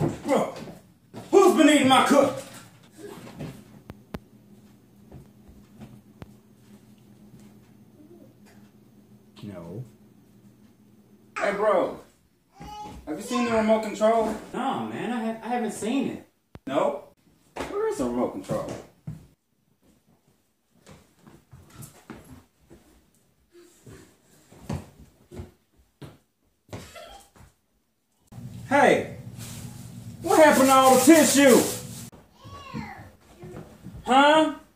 Bro, who's been eating my cook? No. Hey, bro. Have you seen the remote control? No, man, I haven't seen it. No? Where is the remote control? Hey, what happened to all the tissue? Huh?